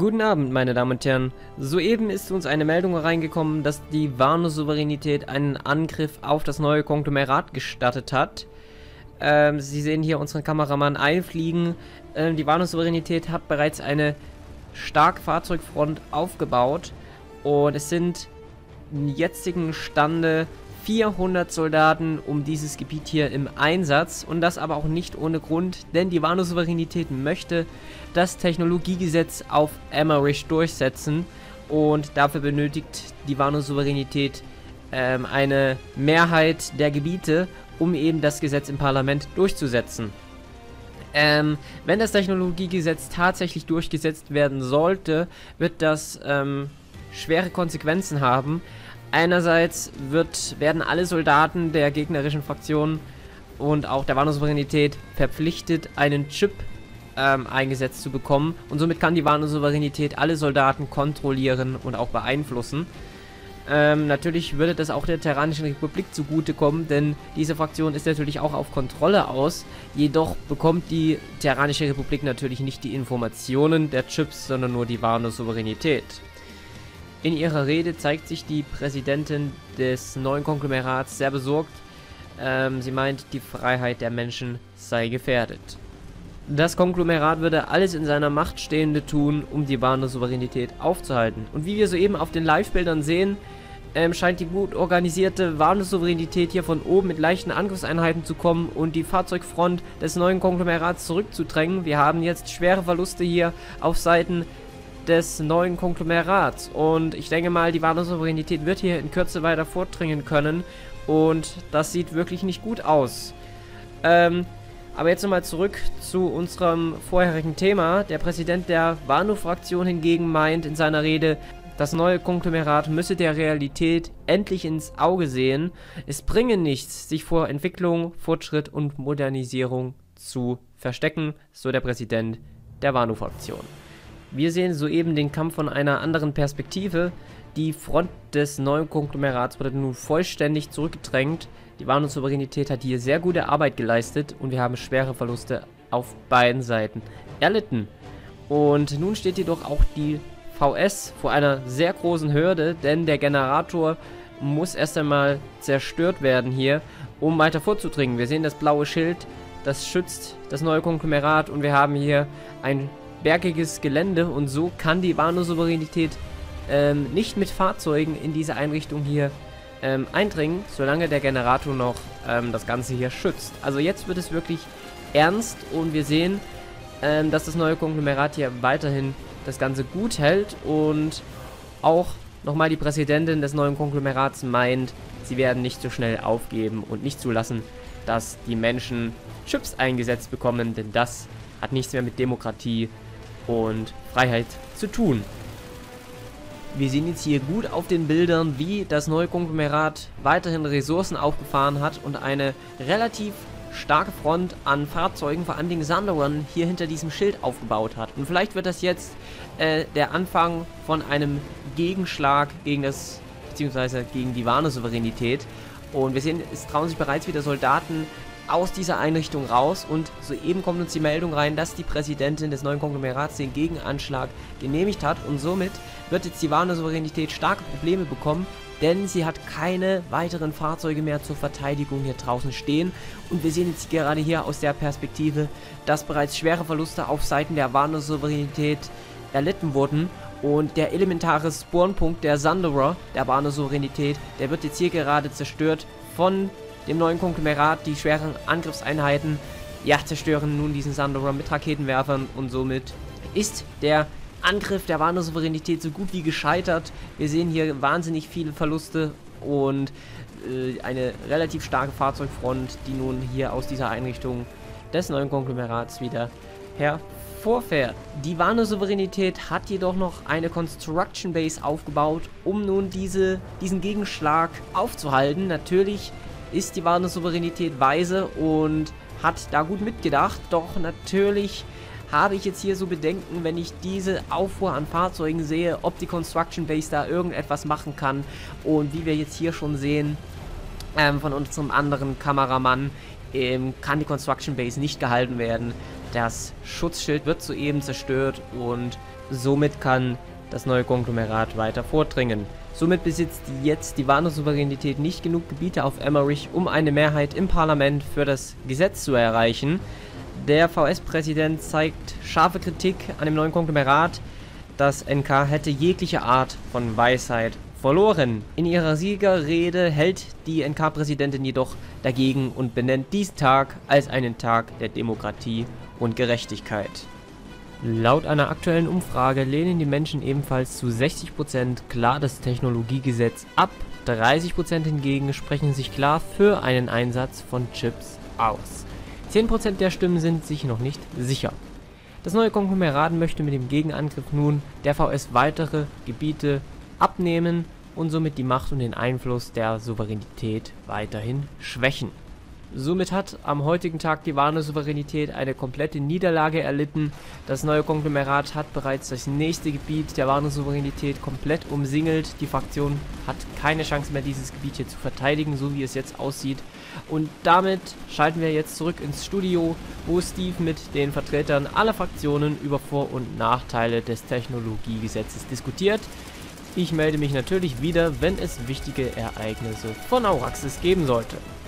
Guten Abend, meine Damen und Herren. Soeben ist uns eine Meldung reingekommen, dass die Wano-Souveränität einen Angriff auf das neue Konglomerat gestartet hat. Sie sehen hier unseren Kameramann einfliegen. Die Wano-Souveränität hat bereits eine starke Fahrzeugfront aufgebaut und es sind im jetzigen Stande 400 Soldaten um dieses Gebiet hier im Einsatz, und das aber auch nicht ohne Grund, denn die Wano-Souveränität möchte das Technologiegesetz auf Emmerich durchsetzen, und dafür benötigt die Wano-Souveränität eine Mehrheit der Gebiete, um eben das Gesetz im Parlament durchzusetzen. Wenn das Technologiegesetz tatsächlich durchgesetzt werden sollte, wird das schwere Konsequenzen haben. Einerseits werden alle Soldaten der gegnerischen Fraktion und auch der Wano-Souveränität verpflichtet, einen Chip eingesetzt zu bekommen, und somit kann die Wano-Souveränität alle Soldaten kontrollieren und auch beeinflussen. Natürlich würde das auch der Terranischen Republik zugutekommen, denn diese Fraktion ist natürlich auch auf Kontrolle aus, jedoch bekommt die Terranische Republik natürlich nicht die Informationen der Chips, sondern nur die Wano-Souveränität. In ihrer Rede zeigt sich die Präsidentin des neuen Konglomerats sehr besorgt. Sie meint, die Freiheit der Menschen sei gefährdet. Das Konglomerat würde alles in seiner Macht Stehende tun, um die Wano-Souveränität aufzuhalten. Und wie wir soeben auf den Live-Bildern sehen, scheint die gut organisierte Wano-Souveränität hier von oben mit leichten Angriffseinheiten zu kommen und die Fahrzeugfront des neuen Konglomerats zurückzudrängen. Wir haben jetzt schwere Verluste hier auf Seiten des neuen Konglomerats, und ich denke mal, die Wano-Souveränität wird hier in Kürze weiter vordringen können, und das sieht wirklich nicht gut aus. Aber jetzt nochmal zurück zu unserem vorherigen Thema. Der Präsident der Wano-Fraktion hingegen meint in seiner Rede, das neue Konglomerat müsse der Realität endlich ins Auge sehen. Es bringe nichts, sich vor Entwicklung, Fortschritt und Modernisierung zu verstecken, so der Präsident der Wano-Fraktion. Wir sehen soeben den Kampf von einer anderen Perspektive. Die Front des neuen Konglomerats wurde nun vollständig zurückgedrängt. Die Wano-Souveränität hat hier sehr gute Arbeit geleistet und wir haben schwere Verluste auf beiden Seiten erlitten. Und nun steht jedoch auch die VS vor einer sehr großen Hürde, denn der Generator muss erst einmal zerstört werden hier, um weiter vorzudringen. Wir sehen das blaue Schild, das schützt das neue Konglomerat, und wir haben hier ein bergiges Gelände, und so kann die Wano-Souveränität nicht mit Fahrzeugen in diese Einrichtung hier eindringen, solange der Generator noch das Ganze hier schützt. Also jetzt wird es wirklich ernst, und wir sehen, dass das neue Konglomerat hier weiterhin das Ganze gut hält, und auch nochmal die Präsidentin des neuen Konglomerats meint, sie werden nicht so schnell aufgeben und nicht zulassen, dass die Menschen Chips eingesetzt bekommen, denn das hat nichts mehr mit Demokratie und Freiheit zu tun. Wir sehen jetzt hier gut auf den Bildern, wie das neue Konglomerat weiterhin Ressourcen aufgefahren hat und eine relativ starke Front an Fahrzeugen, vor allen Dingen Sanderern, hier hinter diesem Schild aufgebaut hat. Und vielleicht wird das jetzt der Anfang von einem Gegenschlag gegen gegen die Wano-Souveränität. Und wir sehen, es trauen sich bereits wieder Soldaten aus dieser Einrichtung raus, und soeben kommt uns die Meldung rein, dass die Präsidentin des neuen Konglomerats den Gegenanschlag genehmigt hat, und somit wird jetzt die Wano-Souveränität starke Probleme bekommen, denn sie hat keine weiteren Fahrzeuge mehr zur Verteidigung hier draußen stehen, und wir sehen jetzt gerade hier aus der Perspektive, dass bereits schwere Verluste auf Seiten der Wano-Souveränität erlitten wurden, und der elementare Spawnpunkt der Sanderer, der Wano-Souveränität, der wird jetzt hier gerade zerstört von dem neuen Konglomerat. Die schweren Angriffseinheiten zerstören nun diesen Sanderer mit Raketenwerfern, und somit ist der Angriff der Wano-Souveränität so gut wie gescheitert. Wir sehen hier wahnsinnig viele Verluste und eine relativ starke Fahrzeugfront, die nun hier aus dieser Einrichtung des neuen Konglomerats wieder hervorfährt. Die Wano-Souveränität hat jedoch noch eine Construction Base aufgebaut, um nun diesen Gegenschlag aufzuhalten. Natürlich ist die Wano-Souveränität weise und hat da gut mitgedacht, doch natürlich habe ich jetzt hier so Bedenken, wenn ich diese Auffuhr an Fahrzeugen sehe, ob die Construction Base da irgendetwas machen kann. Und wie wir jetzt hier schon sehen, von unserem anderen Kameramann kann die Construction Base nicht gehalten werden. Das Schutzschild wird soeben zerstört und somit kann das neue Konglomerat weiter vordringen. Somit besitzt jetzt die Wano-Souveränität nicht genug Gebiete auf Emmerich, um eine Mehrheit im Parlament für das Gesetz zu erreichen. Der VS-Präsident zeigt scharfe Kritik an dem neuen Konglomerat. Das NK hätte jegliche Art von Weisheit verloren. In ihrer Siegerrede hält die NK-Präsidentin jedoch dagegen und benennt diesen Tag als einen Tag der Demokratie und Gerechtigkeit. Laut einer aktuellen Umfrage lehnen die Menschen ebenfalls zu 60% klar das Technologiegesetz ab, 30% hingegen sprechen sich klar für einen Einsatz von Chips aus. 10% der Stimmen sind sich noch nicht sicher. Das neue Konglomerat möchte mit dem Gegenangriff nun der VS weitere Gebiete abnehmen und somit die Macht und den Einfluss der Souveränität weiterhin schwächen. Somit hat am heutigen Tag die Wano-Souveränität eine komplette Niederlage erlitten. Das neue Konglomerat hat bereits das nächste Gebiet der Wano-Souveränität komplett umsingelt. Die Fraktion hat keine Chance mehr, dieses Gebiet hier zu verteidigen, so wie es jetzt aussieht. Und damit schalten wir jetzt zurück ins Studio, wo Steve mit den Vertretern aller Fraktionen über Vor- und Nachteile des Technologiegesetzes diskutiert. Ich melde mich natürlich wieder, wenn es wichtige Ereignisse von Auraxis geben sollte.